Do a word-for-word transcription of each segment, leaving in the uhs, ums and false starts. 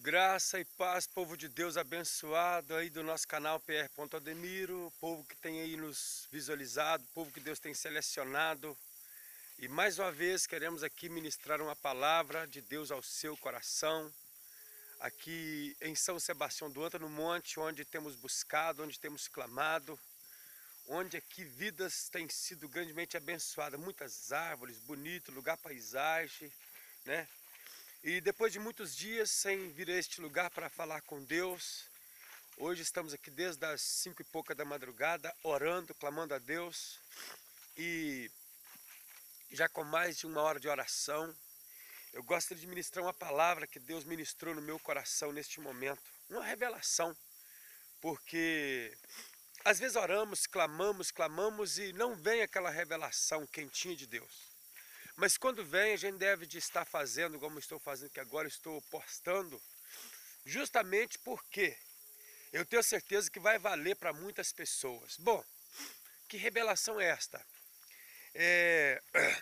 Graça e paz, povo de Deus abençoado aí do nosso canal P R Ademiro, povo que tem aí nos visualizado, povo que Deus tem selecionado. E mais uma vez queremos aqui ministrar uma palavra de Deus ao seu coração, aqui em São Sebastião do Anta, no monte, onde temos buscado, onde temos clamado, onde aqui vidas têm sido grandemente abençoadas, muitas árvores, bonito, lugar paisagem, né? E depois de muitos dias sem vir a este lugar para falar com Deus, hoje estamos aqui desde as cinco e pouca da madrugada, orando, clamando a Deus, e já com mais de uma hora de oração, eu gostaria de ministrar uma palavra que Deus ministrou no meu coração neste momento, uma revelação, porque às vezes oramos, clamamos, clamamos e não vem aquela revelação quentinha de Deus. Mas quando vem, a gente deve de estar fazendo como estou fazendo, que agora estou postando, justamente porque eu tenho certeza que vai valer para muitas pessoas. Bom, que revelação é esta? É...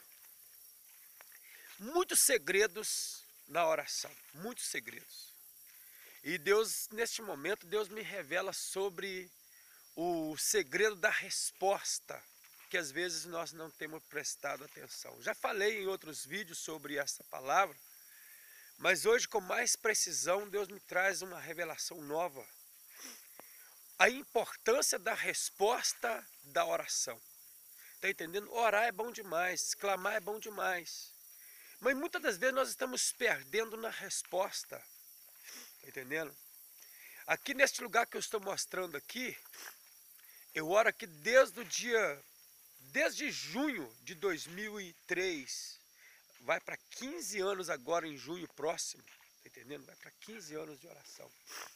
Muitos segredos na oração, muitos segredos. E Deus, neste momento, Deus me revela sobre o segredo da resposta, que às vezes nós não temos prestado atenção. Já falei em outros vídeos sobre essa palavra, mas hoje com mais precisão Deus me traz uma revelação nova. A importância da resposta da oração. Está entendendo? Orar é bom demais, clamar é bom demais. Mas muitas das vezes nós estamos perdendo na resposta. Está entendendo? Aqui neste lugar que eu estou mostrando aqui, eu oro aqui desde o dia... Desde junho de dois mil e três, vai para quinze anos agora em junho próximo, tá entendendo? Vai para quinze anos de oração.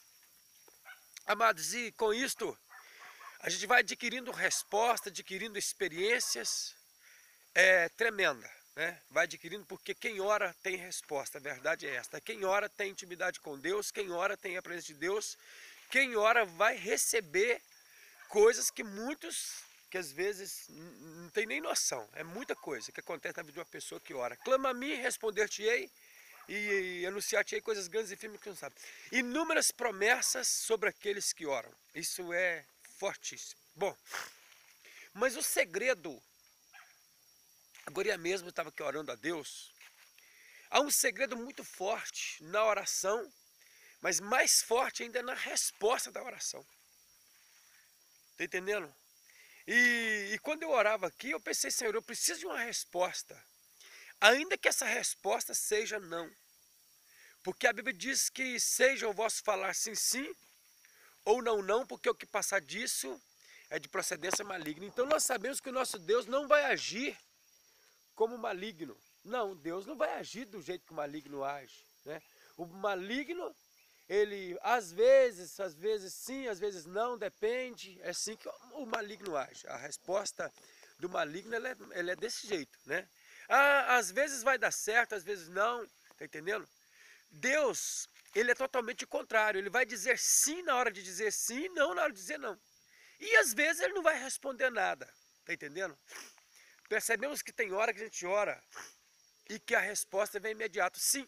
Amados, e com isto, a gente vai adquirindo resposta, adquirindo experiências é, tremenda, né? Vai adquirindo porque quem ora tem resposta, a verdade é esta. Quem ora tem intimidade com Deus, quem ora tem a presença de Deus, quem ora vai receber coisas que muitos... que às vezes não tem nem noção, é muita coisa que acontece na vida de uma pessoa que ora. Clama a mim, responder-te-ei e anunciar-te-ei coisas grandes e firmes que não sabe. Inúmeras promessas sobre aqueles que oram, isso é fortíssimo. Bom, mas o segredo, agora mesmo eu estava aqui orando a Deus, há um segredo muito forte na oração, mas mais forte ainda na resposta da oração. Está entendendo? E, e quando eu orava aqui, eu pensei, Senhor, eu preciso de uma resposta. Ainda que essa resposta seja não. Porque a Bíblia diz que seja o vosso falar sim, sim, ou não, não, porque o que passar disso é de procedência maligna. Então nós sabemos que o nosso Deus não vai agir como maligno. Não, Deus não vai agir do jeito que o maligno age, né? O maligno... ele, às vezes, às vezes sim, às vezes não, depende, é assim que o maligno age. A resposta do maligno, ela é, ela é desse jeito, né? Ah, às vezes vai dar certo, às vezes não, tá entendendo? Deus, ele é totalmente o contrário, ele vai dizer sim na hora de dizer sim, não na hora de dizer não. E às vezes ele não vai responder nada, tá entendendo? Percebemos que tem hora que a gente ora e que a resposta vem imediato, sim.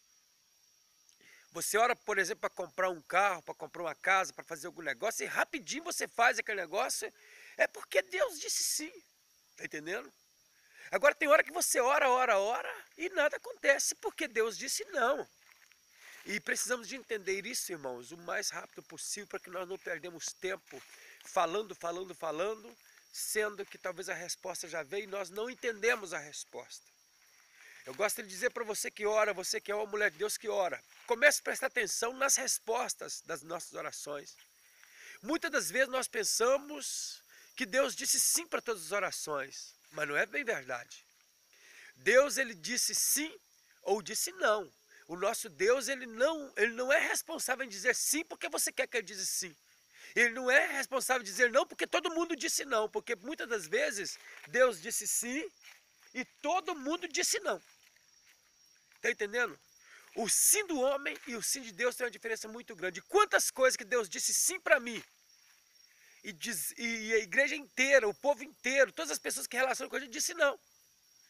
Você ora, por exemplo, para comprar um carro, para comprar uma casa, para fazer algum negócio, e rapidinho você faz aquele negócio, é porque Deus disse sim, tá entendendo? Agora tem hora que você ora, ora, ora, e nada acontece, porque Deus disse não. E precisamos de entender isso, irmãos, o mais rápido possível, para que nós não perdemos tempo falando, falando, falando, sendo que talvez a resposta já veio e nós não entendemos a resposta. Eu gosto de dizer para você que ora, você que é uma mulher de Deus que ora, comece a prestar atenção nas respostas das nossas orações. Muitas das vezes nós pensamos que Deus disse sim para todas as orações, mas não é bem verdade. Deus, ele disse sim ou disse não. O nosso Deus, ele não, ele não é responsável em dizer sim porque você quer que ele diga sim. Ele não é responsável em dizer não porque todo mundo disse não, porque muitas das vezes Deus disse sim e todo mundo disse não. Está entendendo? O sim do homem e o sim de Deus tem uma diferença muito grande. Quantas coisas que Deus disse sim para mim, e, diz, e a igreja inteira, o povo inteiro, todas as pessoas que relacionam com a gente, disse não.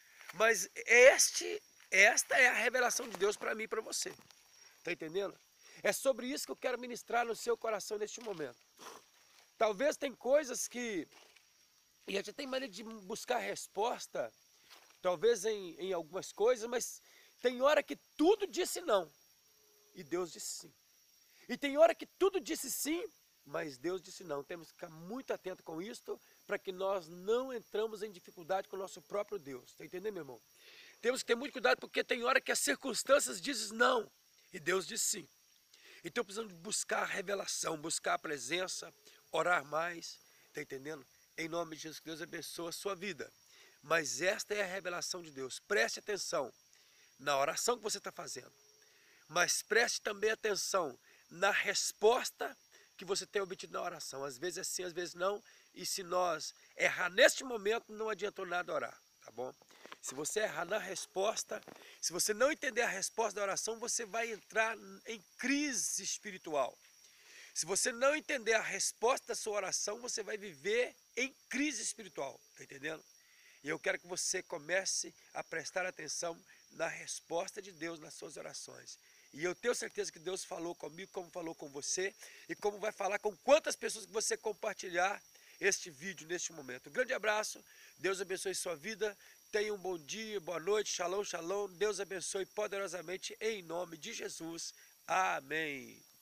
Mas este, esta é a revelação de Deus para mim e para você. Está entendendo? É sobre isso que eu quero ministrar no seu coração neste momento. Talvez tem coisas que, e a gente tem maneira de buscar resposta, talvez em, em algumas coisas, mas tem hora que tudo disse não, e Deus disse sim. E tem hora que tudo disse sim, mas Deus disse não. Temos que ficar muito atento com isto, para que nós não entramos em dificuldade com o nosso próprio Deus. Está entendendo, meu irmão? Temos que ter muito cuidado, porque tem hora que as circunstâncias dizem não, e Deus diz sim. Então precisamos buscar a revelação, buscar a presença, orar mais, está entendendo? Em nome de Jesus, que Deus abençoe a sua vida. Mas esta é a revelação de Deus. Preste atenção na oração que você está fazendo, mas preste também atenção na resposta que você tem obtido na oração. Às vezes é sim, às vezes não, e se nós errar neste momento, não adiantou nada orar, tá bom? Se você errar na resposta, se você não entender a resposta da oração, você vai entrar em crise espiritual. Se você não entender a resposta da sua oração, você vai viver em crise espiritual, tá entendendo? E eu quero que você comece a prestar atenção na resposta de Deus nas suas orações. E eu tenho certeza que Deus falou comigo, como falou com você, e como vai falar com quantas pessoas que você compartilhar este vídeo neste momento. Um grande abraço, Deus abençoe sua vida, tenha um bom dia, boa noite, shalom, shalom, Deus abençoe poderosamente em nome de Jesus. Amém.